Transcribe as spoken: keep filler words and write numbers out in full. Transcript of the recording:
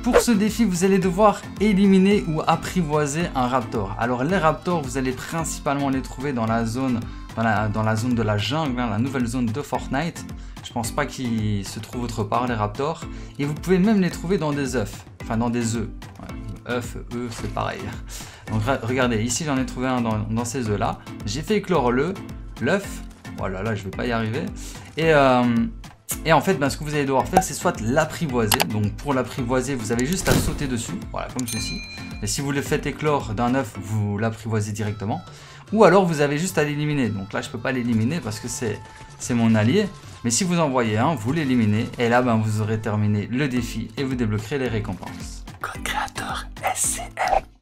Pour ce défi, vous allez devoir éliminer ou apprivoiser un raptor. Alors les raptors, vous allez principalement les trouver dans la zone, dans la, dans la zone de la jungle, hein, la nouvelle zone de Fortnite. Je pense pas qu'ils se trouvent autre part, les raptors. Et vous pouvez même les trouver dans des œufs, enfin dans des œufs. Ouais, œufs, œufs, c'est pareil. Donc regardez, ici j'en ai trouvé un dans, dans ces œufs là. J'ai fait éclore le l'œuf. Voilà, là je vais pas y arriver. Et euh, Et en fait, ben, ce que vous allez devoir faire, c'est soit l'apprivoiser. Donc pour l'apprivoiser, vous avez juste à sauter dessus, voilà, comme ceci. Et si vous le faites éclore d'un œuf, vous l'apprivoisez directement. Ou alors vous avez juste à l'éliminer. Donc là, je peux pas l'éliminer parce que c'est c'est mon allié. Mais si vous en voyez un, vous l'éliminez. Et là, ben, vous aurez terminé le défi et vous débloquerez les récompenses. Code créateur S C M.